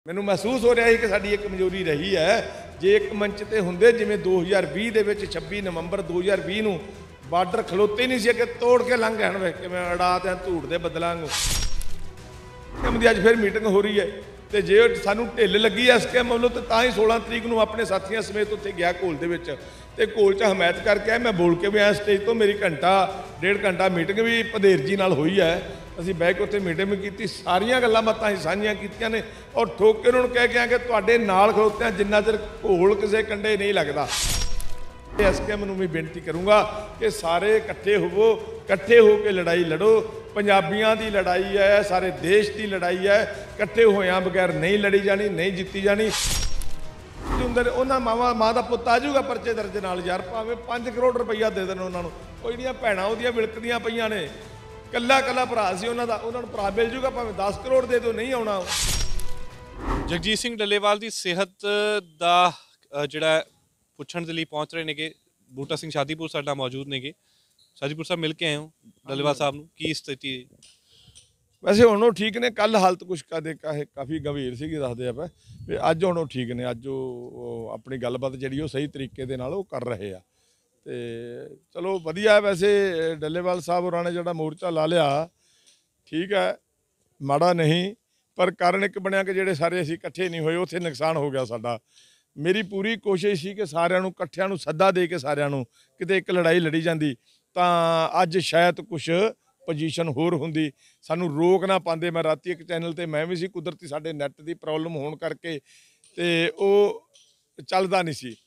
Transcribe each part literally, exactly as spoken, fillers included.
ਮੈਨੂੰ ਮਹਿਸੂਸ ਹੋ ਰਿਹਾ ਹੈ ਕਿ ਸਾਡੀ ਇੱਕ ਕਮਜ਼ੋਰੀ ਰਹੀ ਹੈ। ਜੇ ਇੱਕ ਮੰਚ ਤੇ ਹੁੰਦੇ ਜਿਵੇਂ ਦੋ ਹਜ਼ਾਰ ਵੀਹ ਦੇ ਵਿੱਚ ਛੱਬੀ ਨਵੰਬਰ ਦੋ ਹਜ਼ਾਰ ਵੀਹ ਨੂੰ ਬਾਰਡਰ ਖਲੋਤੇ ਨਹੀਂ ਸੀ ਕਿ ਤੋੜ ਕੇ ਲੰਘ ਗਏ ਵੇ ਕਿਵੇਂ ਅੜਾ ਤੇ ਧੂੜ ਦੇ ਬੱਦਲਾਂ ਨੂੰ ਦੀ ਅੱਜ ਫਿਰ ਮੀਟਿੰਗ ਹੋ ਰਹੀ ਹੈ ਤੇ ਜੇ ਸਾਨੂੰ ਢਿੱਲ ਲੱਗੀ ਐ ਸਕੀਮ ਵੱਲੋਂ ਤੇ ਤਾਂ ਹੀ ਸੋਲਾਂ ਤਰੀਕ ਨੂੰ ਆਪਣੇ ਸਾਥੀਆਂ ਸਮੇਤ ਉੱਥੇ ਗਿਆ ਘੋਲ ਦੇ ਵਿੱਚ ਤੇ ਘੋਲ 'ਚ ਹਮਾਇਤ ਕਰਕੇ ਮੈਂ ਬੋਲ ਕੇ ਵੀ ਆਇਆ ਸਟੇਜ ਤੋਂ। ਮੇਰੀ ਘੰਟਾ ਡੇਢ ਘੰਟਾ ਮੀਟਿੰਗ ਵੀ ਭਦੇਰ ਜੀ ਨਾਲ ਹੋਈ ਹੈ। ਅਸੀਂ ਬਹਿ ਕੇ ਉੱਥੇ ਮੀਟਿੰਗ ਵੀ ਕੀਤੀ, ਸਾਰੀਆਂ ਗੱਲਾਂ ਬਾਤਾਂ ਅਸੀਂ ਸਾਂਝੀਆਂ ਕੀਤੀਆਂ ਨੇ ਔਰ ਠੋਕ ਕੇ ਉਹਨਾਂ ਨੂੰ ਕਹਿ ਕੇ ਆ ਕਿ ਤੁਹਾਡੇ ਨਾਲ ਖਲੋਤੇ ਹਾਂ ਜਿੰਨਾ ਚਿਰ ਘੋਲ ਕਿਸੇ ਕੰਢੇ ਨਹੀਂ ਲੱਗਦਾ। ਐਸਕੇਐਮ ਨੂੰ ਵੀ ਬੇਨਤੀ ਕਰੂੰਗਾ ਕਿ ਸਾਰੇ ਇਕੱਠੇ ਹੋਵੋ, ਇਕੱਠੇ ਹੋ ਕੇ ਲੜਾਈ ਲੜੋ। ਪੰਜਾਬੀਆਂ ਦੀ ਲੜਾਈ ਹੈ, ਸਾਰੇ ਦੇਸ਼ ਦੀ ਲੜਾਈ ਹੈ, ਇਕੱਠੇ ਹੋਇਆਂ ਬਗੈਰ ਨਹੀਂ ਲੜੀ ਜਾਣੀ, ਨਹੀਂ ਜਿੱਤੀ ਜਾਣੀ। ਉਹਨਾਂ ਮਾਵਾਂ ਮਾਂ ਦਾ ਪੁੱਤ ਆ ਜਾਊਗਾ ਪਰਚੇ ਦਰਜ ਨਾਲ, ਯਾਰ ਭਾਵੇਂ ਪੰਜ ਕਰੋੜ ਰੁਪਈਆ ਦੇ ਦੇਣ ਉਹਨਾਂ ਨੂੰ, ਉਹ ਜਿਹੜੀਆਂ ਭੈਣਾਂ ਉਹਦੀਆਂ ਵਿਲਕਦੀਆਂ ਪਈਆਂ ਨੇ, ਕੱਲਾ ਕੱਲਾ ਭਰਾ ਸੀ ਉਹਨਾਂ ਦਾ, ਉਹਨਾਂ ਨੂੰ ਭਰਾ ਮਿਲ ਜੂਗਾ ਭਾਵੇਂ ਦਸ ਕਰੋੜ ਦੇ ਦਿਓ, ਨਹੀਂ ਆਉਣਾ। ਜਗਜੀਤ ਸਿੰਘ ਡੱਲੇਵਾਲ ਦੀ ਸਿਹਤ ਦਾ ਜਿਹੜਾ ਪੁੱਛਣ ਦੇ ਲਈ ਪਹੁੰਚ ਰਹੇ ਨੇਗੇ ਬੂਟਾ ਸਿੰਘ ਸ਼ਾਦੀਪੁਰ ਸਾਡਾ ਮੌਜੂਦ ਨੇਗੇ। ਸ਼ਾਦੀਪੁਰ ਸਾਹਿਬ ਮਿਲ ਕੇ ਆਏ ਹੋ ਡੱਲੇਵਾਲ ਸਾਹਿਬ ਨੂੰ, ਕੀ ਸਥਿਤੀ ਹੈ? ਵੈਸੇ ਹੁਣ ਉਹ ਠੀਕ ਨੇ, ਕੱਲ ਹਾਲਤ ਕੁਛ ਕਦੇ ਕਾਫੀ ਗੰਭੀਰ ਸੀਗੀ ਦੱਸਦੇ ਆਪਾਂ ਵੀ ਅੱਜ ਹੁਣ ਉਹ ਠੀਕ ਨੇ। ਅੱਜ ਉਹ ਆਪਣੀ ਗੱਲਬਾਤ ਜਿਹੜੀ ਉਹ ਸਹੀ ਤਰੀਕੇ ਦੇ ਨਾਲ ਉਹ ਕਰ ਰਹੇ ਆ ਤੇ ਚਲੋ ਵਧੀਆ। ਵੈਸੇ ਡੱਲੇਵਾਲ ਸਾਹਿਬ ਹੋਰਾਂ ਨੇ ਜਿਹੜਾ ਮੋਰਚਾ ਲਾ ਲਿਆ ਠੀਕ ਹੈ, ਮਾੜਾ ਨਹੀਂ, ਪਰ ਕਾਰਨ ਇੱਕ ਬਣਿਆ ਕਿ ਜਿਹੜੇ ਸਾਰੇ ਅਸੀਂ ਇਕੱਠੇ ਨਹੀਂ ਹੋਏ ਉੱਥੇ ਨੁਕਸਾਨ ਹੋ ਗਿਆ ਸਾਡਾ। ਮੇਰੀ ਪੂਰੀ ਕੋਸ਼ਿਸ਼ ਸੀ ਕਿ ਸਾਰਿਆਂ ਨੂੰ ਇਕੱਠਿਆਂ ਨੂੰ ਸੱਦਾ ਦੇ ਕੇ ਸਾਰਿਆਂ ਨੂੰ ਕਿਤੇ ਇੱਕ ਲੜਾਈ ਲੜੀ ਜਾਂਦੀ ਤਾਂ ਅੱਜ ਸ਼ਾਇਦ ਕੁਛ ਪੋਜੀਸ਼ਨ ਹੋਰ ਹੁੰਦੀ, ਸਾਨੂੰ ਰੋਕ ਨਾ ਪਾਉਂਦੇ। ਮੈਂ ਰਾਤੀ ਇੱਕ ਚੈਨਲ ਤੇ ਮੈਂ ਵੀ ਸੀ, ਕੁਦਰਤੀ ਸਾਡੇ ਨੈੱਟ ਦੀ ਪ੍ਰੋਬਲਮ ਹੋਣ ਕਰਕੇ ਤੇ ਉਹ ਚੱਲਦਾ ਨਹੀਂ ਸੀ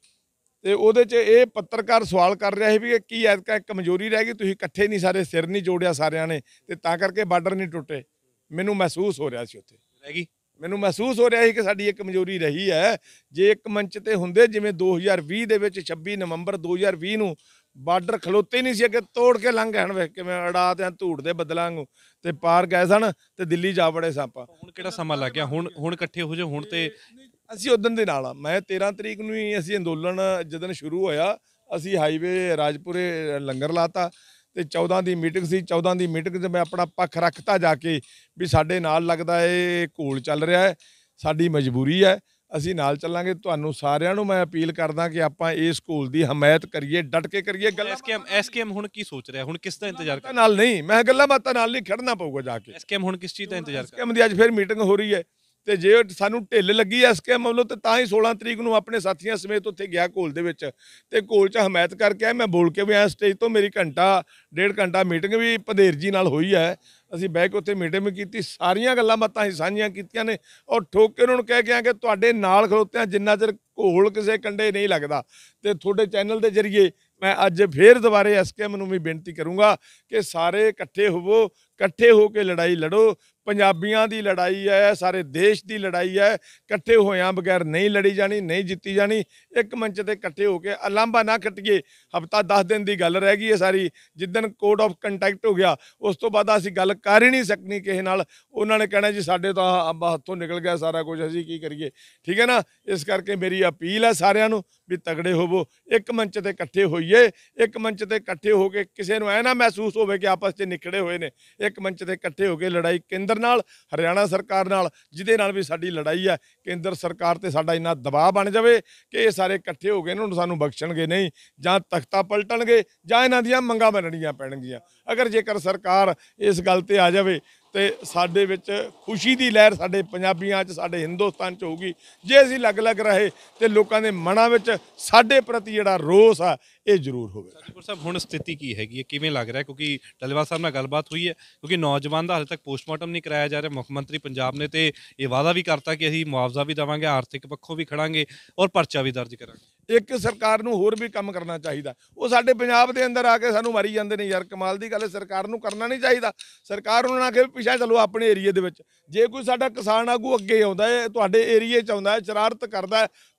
ਤੇ ਉਹਦੇ 'ਚ ਇਹ ਪੱਤਰਕਾਰ ਸਵਾਲ ਕਰ ਰਿਹਾ ਸੀ ਵੀ ਕੀ ਐਤਕਾਂ ਕਮਜ਼ੋਰੀ ਰਹਿ ਗਈ, ਤੁਸੀਂ ਇਕੱਠੇ ਨਹੀਂ ਸਾਰੇ, ਸਿਰ ਨਹੀਂ ਜੋੜਿਆ ਸਾਰਿਆਂ ਨੇ ਤੇ ਤਾਂ ਕਰਕੇ ਬਾਰਡਰ ਨਹੀਂ ਟੁੱਟੇ। ਮੈਨੂੰ ਮਹਿਸੂਸ ਹੋ ਰਿਹਾ ਸੀ ਉੱਥੇ ਰਹਿ ਗਈ ਮੈਨੂੰ ਮਹਿਸੂਸ ਹੋ ਰਿਹਾ ਸੀ ਕਿ ਸਾਡੀ ਇੱਕ ਕਮਜ਼ੋਰੀ ਰਹੀ ਹੈ। ਜੇ ਇੱਕ ਮੰਚ ਤੇ ਹੁੰਦੇ ਜਿਵੇਂ ਦੋ ਹਜ਼ਾਰ ਵੀਹ ਦੇ ਵਿੱਚ ਛੱਬੀ ਨਵੰਬਰ ਦੋ ਹਜ਼ਾਰ ਵੀਹ ਨੂੰ ਬਾਰਡਰ ਖਲੋਤੇ ਨਹੀਂ ਸੀ ਕਿ ਤੋੜ ਕੇ ਲੰਘ ਗਏ ਵੇ ਕਿਵੇਂ ਅੜਾ ਤੇ ਧੂੜ ਦੇ ਬੱਦਲਾਂ ਨੂੰ ਤੇ ਪਾਰ ਗਏ ਸਨ ਤੇ ਦਿੱਲੀ ਜਾ ਵੜੇ ਸਾਂ। ਹੁਣ ਕਿਹੜਾ ਸਮਾਂ ਲੱਗ ਗਿਆ? ਹੁਣ ਹੁਣ ਇਕੱਠੇ ਹੋ ਜਾਓ ਹੁਣ ਤੇ ਅਸੀਂ ਉਦੋਂ ਦੇ ਨਾਲ ਆ। ਮੈਂ ਤੇਰਾਂ ਤਰੀਕ ਨੂੰ ਹੀ ਅਸੀਂ ਅੰਦੋਲਨ ਜਦੋਂ ਸ਼ੁਰੂ ਹੋਇਆ ਅਸੀਂ ਹਾਈਵੇ ਰਾਜਪੁਰੇ ਲੰਗਰ ਲਾਤਾ ਤੇ ਚੌਦਾਂ ਦੀ ਮੀਟਿੰਗ ਸੀ। ਚੌਦਾਂ ਦੀ ਮੀਟਿੰਗ 'ਚ ਮੈਂ ਆਪਣਾ ਪੱਖ ਰੱਖਤਾ ਜਾ ਕੇ ਵੀ ਸਾਡੇ ਨਾਲ ਲੱਗਦਾ ਇਹ ਘੋਲ ਚੱਲ ਰਿਹਾ ਹੈ, ਸਾਡੀ ਮਜਬੂਰੀ ਹੈ, ਅਸੀਂ ਨਾਲ ਚੱਲਾਂਗੇ। ਤੁਹਾਨੂੰ ਸਾਰਿਆਂ ਨੂੰ ਮੈਂ ਅਪੀਲ ਕਰਦਾ ਕਿ ਆਪਾਂ ਇਸ ਘੋਲ ਦੀ ਹਮਾਇਤ ਕਰੀਏ, ਡਟ ਕੇ ਕਰੀਏ। ਗੱਲਾਂ ਐਸਕੇਐਮ ਐਸਕੇਐਮ ਹੁਣ ਕੀ ਸੋਚ ਰਿਹਾ? ਹੁਣ ਕਿਸ ਦਾ ਇੰਤਜ਼ਾਰ ਕਰ ਨਾਲ ਨਹੀਂ, ਮੈਂ ਗੱਲਾਂ ਬਾਤਾਂ ਨਾਲ ਨਹੀਂ, ਖੜਨਾ ਪਊਗਾ ਜਾ ਕੇ। ਐਸਕੇਐਮ ਹੁਣ ਕਿਸ ਚੀਜ਼ ਦਾ ਇੰਤਜ਼ਾਰ ਕਰ? ਐਸਕੇਐਮ ਦੀ ਅੱਜ ਫਿਰ ਮੀਟਿੰਗ ਹੋ ਰਹੀ ਹੈ ਤੇ ਜੇ ਸਾਨੂੰ ਢਿੱਲ ਲੱਗੀ ਐਸਕੇਐਮ ਵੱਲੋਂ ਤੇ ਤਾਂ ਹੀ ਸੋਲਾਂ ਤਰੀਕ ਨੂੰ ਆਪਣੇ ਸਾਥੀਆਂ ਸਮੇਤ ਉੱਥੇ ਗਿਆ ਘੋਲ ਦੇ ਵਿੱਚ ਤੇ ਘੋਲ 'ਚ ਹਮਾਇਤ ਕਰਕੇ ਮੈਂ ਬੋਲ ਕੇ ਵੀ ਆਇਆ ਸਟੇਜ ਤੋਂ। ਮੇਰੀ ਘੰਟਾ ਡੇਢ ਘੰਟਾ ਮੀਟਿੰਗ ਵੀ ਭਦੇਰ ਜੀ ਨਾਲ ਹੋਈ ਹੈ। ਅਸੀਂ ਬਹਿ ਕੇ ਉੱਥੇ ਮੀਟਿੰਗ ਵੀ ਕੀਤੀ, ਸਾਰੀਆਂ ਗੱਲਾਂ ਬਾਤਾਂ ਅਸੀਂ ਸਾਂਝੀਆਂ ਕੀਤੀਆਂ ਨੇ ਔਰ ਠੋਕ ਕੇ ਉਹਨਾਂ ਨੂੰ ਕਹਿ ਕੇ ਆ ਕਿ ਤੁਹਾਡੇ ਨਾਲ ਖਲੋਤੇ ਹਾਂ ਜਿੰਨਾ ਚਿਰ ਘੋਲ ਕਿਸੇ ਕੰਢੇ ਨਹੀਂ ਲੱਗਦਾ। ਤੇ ਤੁਹਾਡੇ ਚੈਨਲ ਦੇ ਜ਼ਰੀਏ ਮੈਂ ਅੱਜ ਫੇਰ ਦੁਬਾਰੇ ਐਸਕੇਐਮ ਨੂੰ ਵੀ ਬੇਨਤੀ ਕਰੂੰਗਾ ਕਿ ਸਾਰੇ ਇਕੱਠੇ ਹੋਵੋ, ਇਕੱਠੇ ਹੋ ਕੇ ਲੜਾਈ ਲੜੋ। ਪੰਜਾਬੀਆਂ ਦੀ ਲੜਾਈ ਹੈ, ਸਾਰੇ ਦੇਸ਼ ਦੀ ਲੜਾਈ ਹੈ, ਇਕੱਠੇ ਹੋਇਆਂ ਬਗੈਰ ਨਹੀਂ ਲੜੀ ਜਾਣੀ, ਨਹੀਂ ਜਿੱਤੀ ਜਾਣੀ। ਇੱਕ ਮੰਚ ਤੇ ਇਕੱਠੇ ਹੋ ਕੇ ਅਲਾਂਭਾ ਨਾ ਕੱਟੀਏ। ਹਫ਼ਤਾ ਦਸ ਦਿਨ ਦੀ ਗੱਲ ਰਹਿ ਗਈ ਹੈ ਸਾਰੀ। ਜਿੱਦਣ ਕੋਡ ਆਫ ਕੰਟੈਕਟ ਹੋ ਗਿਆ ਉਸ ਤੋਂ ਬਾਅਦ ਅਸੀਂ ਗੱਲ ਕਰ ਹੀ ਨਹੀਂ ਸਕਣੀ ਕਿਸੇ ਨਾਲ। ਉਹਨਾਂ ਨੇ ਕਹਿਣਾ ਜੀ ਸਾਡੇ ਤਾਂ ਹੱਥੋਂ ਨਿਕਲ ਗਿਆ ਸਾਰਾ ਕੁਝ, ਅਸੀਂ ਕੀ ਕਰੀਏ? ਠੀਕ ਹੈ ਨਾ। ਇਸ ਕਰਕੇ ਮੇਰੀ ਅਪੀਲ ਹੈ ਸਾਰਿਆਂ ਨੂੰ ਵੀ ਤਗੜੇ ਹੋਵੋ, ਇੱਕ ਮੰਚ ਤੇ ਇਕੱਠੇ ਹੋਈਏ। ਇੱਕ ਮੰਚ ਤੇ ਇਕੱਠੇ ਹੋ ਕੇ ਕਿਸੇ ਨੂੰ ਐ ਨਾ ਮਹਿਸੂਸ ਹੋਵੇ ਕਿ ਆਪਸ 'ਚ ਨਿਖੜੇ ਹੋਏ ਨੇ। ਇੱਕ ਮੰਚ ਤੇ ਇਕੱਠੇ ਹੋ ਕੇ ਲੜਾਈ ਕੇਂਦਰ ਨਾਲ, ਹਰਿਆਣਾ ਸਰਕਾਰ ਨਾਲ, ਜਿਹਦੇ ਨਾਲ ਵੀ ਸਾਡੀ ਲੜਾਈ ਹੈ। ਕੇਂਦਰ ਸਰਕਾਰ ਤੇ ਸਾਡਾ ਇੰਨਾ ਦਬਾਅ ਬਣ ਜਾਵੇ ਕਿ ਇਹ ਸਾਰੇ ਇਕੱਠੇ ਹੋ ਗਏ ਇਹਨਾਂ ਨੂੰ ਸਾਨੂੰ ਬਖਸ਼ਣਗੇ ਨਹੀਂ, ਜਾਂ ਤਖਤਾ ਪਲਟਣਗੇ ਜਾਂ ਇਹਨਾਂ ਦੀਆਂ ਮੰਗਾਂ ਮੰਨਣੀਆਂ ਪੈਣਗੀਆਂ। ਅਗਰ ਜੇਕਰ ਸਰਕਾਰ ਇਸ ਗੱਲ ਤੇ ਆ ਜਾਵੇ ਤੇ ਸਾਡੇ ਵਿੱਚ ਖੁਸ਼ੀ ਦੀ ਲਹਿਰ ਸਾਡੇ ਪੰਜਾਬੀਆਂ 'ਚ, ਸਾਡੇ ਹਿੰਦੁਸਤਾਨ 'ਚ ਹੋਊਗੀ। ਜੇ ਅਸੀਂ ਅਲੱਗ-ਅਲੱਗ ਰਹੇ ਤੇ ਲੋਕਾਂ ਦੇ ਮਨਾਂ ਵਿੱਚ ਸਾਡੇ ਪ੍ਰਤੀ ਜਿਹੜਾ ਰੋਸ ਆ ਇਹ ਜ਼ਰੂਰ ਹੋਵੇ। ਸ਼ਾਦੀਪੁਰ ਸਾਹਿਬ ਹੁਣ ਸਥਿਤੀ ਕੀ ਹੈਗੀ ਹੈ, ਕਿਵੇਂ ਲੱਗ ਰਿਹਾ? ਕਿਉਂਕਿ ਡੱਲੇਵਾਲ ਸਾਹਿਬ ਨਾਲ ਗੱਲਬਾਤ ਹੋਈ ਹੈ, ਕਿਉਂਕਿ ਨੌਜਵਾਨ ਦਾ ਹਾਲੇ ਤੱਕ ਪੋਸਟਮਾਰਟਮ ਨਹੀਂ ਕਰਾਇਆ ਜਾ ਰਿਹਾ। ਮੁੱਖ ਮੰਤਰੀ ਪੰਜਾਬ ਨੇ ਤੇ ਇਹ ਵਾਅਦਾ ਵੀ ਕਰਤਾ ਕਿ ਅਸੀਂ ਮੁਆਵਜ਼ਾ ਵੀ ਦੇਵਾਂਗੇ, ਆਰਥਿਕ ਪੱਖੋਂ ਵੀ ਖੜਾਂਗੇ ਔਰ ਪਰਚਾ ਵੀ ਦਰਜ ਕਰਾਂਗੇ। ਇੱਕ ਸਰਕਾਰ ਨੂੰ ਹੋਰ ਵੀ ਕੰਮ ਕਰਨਾ ਚਾਹੀਦਾ। ਉਹ ਸਾਡੇ ਪੰਜਾਬ ਦੇ ਅੰਦਰ ਆ ਕੇ ਸਾਨੂੰ ਮਾਰੀ ਜਾਂਦੇ ਨੇ ਯਾਰ, ਕਮਾਲ ਦੀ ਗੱਲ ਹੈ। ਸਰਕਾਰ ਨੂੰ ਕਰਨਾ ਨਹੀਂ ਚਾਹੀਦਾ। ਸਰਕਾਰ ਨੂੰ ਨਾ ਕਿ ਪਿੱਛੇ ਚਲੋ ਆਪਣੇ ਏਰੀਏ ਦੇ ਵਿੱਚ। ਜੇ ਕੋਈ ਸਾਡਾ ਕਿਸਾਨ ਆਗੂ ਅੱਗੇ ਆਉਂਦਾ ਹੈ, ਤੁਹਾਡੇ ਏਰੀਏ 'ਚ ਆਉਂਦਾ ਹੈ, ਸ਼ਰਾਰਤ ਕਰਦਾ ਹੈ,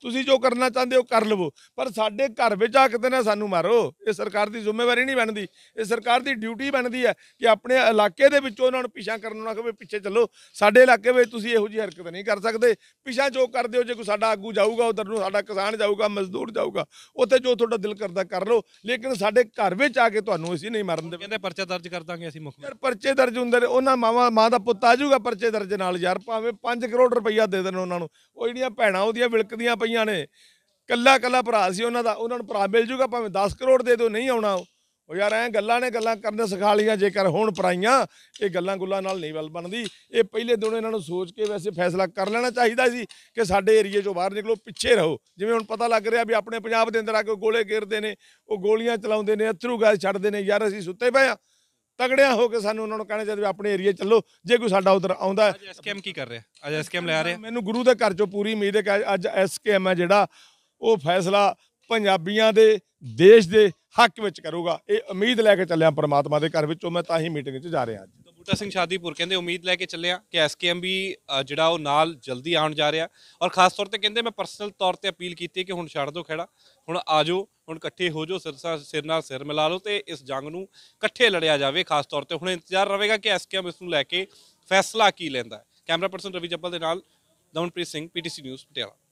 ਤੁਸੀਂ ਜੋ ਕਰਨਾ ਚਾਹੁੰਦੇ ਹੋ ਕਰ ਲਵੋ, ਪਰ ਸਾਡੇ ਘਰ ਵਿੱਚ ਆ ਕੇ ਤੇ ਨਾ ਸਾਨੂੰ ਮਾਰੋ। ਇਹ ਸਰਕਾਰ ਦੀ ਜ਼ਿੰਮੇਵਾਰੀ ਨਹੀਂ ਬਣਦੀ, ਇਹ ਸਰਕਾਰ ਦੀ ਡਿਊਟੀ ਬਣਦੀ ਹੈ ਕਿ ਆਪਣੇ ਇਲਾਕੇ ਦੇ ਵਿੱਚੋਂ ਉਹਨਾਂ ਨੂੰ ਪਿੱਛਾ ਕਰਨ ਨਾ ਕਹੇ ਪਿੱਛੇ ਚੱਲੋ। ਸਾਡੇ ਇਲਾਕੇ ਵਿੱਚ ਤੁਸੀਂ ਇਹੋ ਜਿਹੀ ਹਰਕਤ ਨਹੀਂ ਕਰ ਸਕਦੇ। ਪਿੱਛਾ ਜੋ ਕਰਦੇ ਹੋ, ਜੇ ਕੋਈ ਸਾਡਾ ਆਗੂ ਜਾਊਗਾ ਉਧਰ ਨੂੰ, ਸਾਡਾ ਕਿਸਾਨ ਜਾਊਗਾ, ਮਜ਼ਦੂਰ ਜਾਊਗਾ, ਉੱਥੇ ਜੋ ਤੁਹਾਡਾ ਦਿਲ ਕਰਦਾ ਕਰ ਲਓ, ਲੇਕਿਨ ਸਾਡੇ ਘਰ ਵਿੱਚ ਆ ਕੇ ਤੁਹਾਨੂੰ ਅਸੀਂ ਨਹੀਂ ਮਾਰਨ ਦੇਵਾਂਗੇ। ਕਹਿੰਦੇ ਪਰਚਾ ਦਰਜ ਕਰ ਦਾਂਗੇ ਅਸੀਂ ਮੁੱਖ ਯਾਰ ਪਰਚੇ ਦਰਜ ਹੁੰਦੇ ਨੇ, ਉਹਨਾਂ ਮਾਵਾਂ ਮਾਂ ਦਾ ਪੁੱਤ ਆ ਜਾਊਗਾ ਪਰਚੇ ਦਰਜ ਨਾਲ, ਯਾਰ ਭਾਵੇਂ ਪੰਜ ਕਰੋੜ ਰੁਪਈਆ ਦੇ ਦੇਣ ਉਹਨਾਂ ਨੂੰ, ਉਹ ਜਿਹੜੀਆਂ ਭੈਣਾਂ ਉਹਦੀਆਂ ਵਿਲਕਦੀਆਂ ਪਈਆਂ ਨੇ, ਕੱਲਾ ਕੱਲਾ ਭਰਾ ਸੀ ਉਹਨਾਂ ਦਾ, ਉਹਨਾਂ ਨੂੰ ਭਰਾ ਮਿਲ ਜੂਗਾ, ਭਾਵੇਂ ਦਸ ਕਰੋੜ ਦੇ ਦਿਓ, ਨਹੀਂ ਆਉਣਾ। ਉਹ ਯਾਰ ਐਂ ਗੱਲਾਂ ਨੇ, ਗੱਲਾਂ ਕਰਨ ਸਿਖਾ ਲਈਆਂ ਜੇਕਰ ਹੁਣ ਪਰਾਈਆਂ, ਇਹ ਗੱਲਾਂ ਗੁੱਲਾਂ ਨਾਲ ਨਹੀਂ ਵੱਲ ਬਣਦੀ। ਇਹ ਪਹਿਲੇ ਦਿਨੋਂ ਇਹਨਾਂ ਨੂੰ ਸੋਚ ਕੇ ਵੈਸੇ ਫੈਸਲਾ ਕਰ ਲੈਣਾ ਚਾਹੀਦਾ ਸੀ ਕਿ ਸਾਡੇ ਏਰੀਏ 'ਚੋਂ ਬਾਹਰ ਨਿਕਲੋ, ਪਿੱਛੇ ਰਹੋ। ਜਿਵੇਂ ਹੁਣ ਪਤਾ ਲੱਗ ਰਿਹਾ ਵੀ ਆਪਣੇ ਪੰਜਾਬ ਦੇ ਅੰਦਰ ਆ ਕੇ ਗੋਲੇ ਘੇਰਦੇ ਨੇ, ਉਹ ਗੋਲੀਆਂ ਚਲਾਉਂਦੇ ਨੇ, ਅਥਰੂ ਗੈਸ ਛੱਡਦੇ ਨੇ। ਯਾਰ ਅਸੀਂ ਸੁੱਤੇ ਪਏ ਆ, ਤਗੜਿਆਂ ਹੋ ਕੇ ਸਾਨੂੰ ਉਹਨਾਂ ਨੂੰ ਕਹਿਣਾ ਚਾਹੀਦਾ ਵੀ ਆਪਣੇ ਏਰੀਏ ਚੱਲੋ, ਜੇ ਕੋਈ ਸਾਡਾ ਉਧਰ ਆਉਂਦਾ। ਅੱਜ ਐਸਕੇਐਮ ਕੀ ਕਰ ਰਿਹਾ? ਅੱਜ ਐਸਕੇਐਮ ਲੈ ਰਿਹਾ? ਮੈਨੂੰ ਗੁਰੂ ਦੇ ਘਰ 'ਚੋਂ ਪੂਰੀ ਉਮੀਦ ਹੈ ਕਿ ਅੱਜ ਐਸਕੇਐਮ ਹੈ ਜਿਹੜਾ ਉਹ ਫੈਸਲਾ ਪੰਜਾਬੀਆਂ ਦੇ ਦੇਸ਼ ਦੇ ਹੱਕ ਵਿੱਚ ਕਰੂਗਾ। ਇਹ ਉਮੀਦ ਲੈ ਕੇ ਚੱਲਿਆ ਪਰਮਾਤਮਾ ਦੇ ਘਰ ਵਿੱਚੋਂ, ਮੈਂ ਤਾਂ ਹੀ ਮੀਟਿੰਗ 'ਚ ਜਾ ਰਿਹਾ ਅੱਜ। ਬੂਟਾ ਸਿੰਘ ਸ਼ਾਦੀਪੁਰ ਕਹਿੰਦੇ ਉਮੀਦ ਲੈ ਕੇ ਚੱਲਿਆ ਕਿ ਐਸਕੇਐਮ ਵੀ ਅ, ਜਿਹੜਾ ਉਹ ਨਾਲ ਜਲਦੀ ਆਉਣ ਜਾ ਰਿਹਾ, ਔਰ ਖਾਸ ਤੌਰ ਤੇ ਕਹਿੰਦੇ ਮੈਂ ਪਰਸਨਲ ਤੌਰ ਤੇ ਅਪੀਲ ਕੀਤੀ ਕਿ ਹੁਣ ਛੱਡ ਦਿਓ ਖੇੜਾ, ਹੁਣ ਆ ਜਾਓ, ਹੁਣ ਇਕੱਠੇ ਹੋ ਜਾਓ, ਸਿਰ ਸਿਰ ਨਾਲ ਸਿਰ ਮਿਲਾ ਲਓ ਤੇ ਇਸ ਜੰਗ ਨੂੰ ਇਕੱਠੇ ਲੜਿਆ ਜਾਵੇ। ਖਾਸ ਤੌਰ ਤੇ ਹੁਣ ਇੰਤਜ਼ਾਰ ਰਹੇਗਾ ਕਿ ਐਸਕੇਐਮ ਇਸ ਨੂੰ ਲੈ ਕੇ ਫੈਸਲਾ ਕੀ ਲੈਂਦਾ ਹੈ। ਕੈਮਰਾ ਪਰਸਨ ਰਵੀ ਜੱਬਲ ਦੇ ਨਾਲ ਦਮਨਪ੍ਰੀਤ ਸਿੰਘ, ਪੀਟੀਸੀ ਨਿਊਜ਼ ਪਟਿਆਲਾ।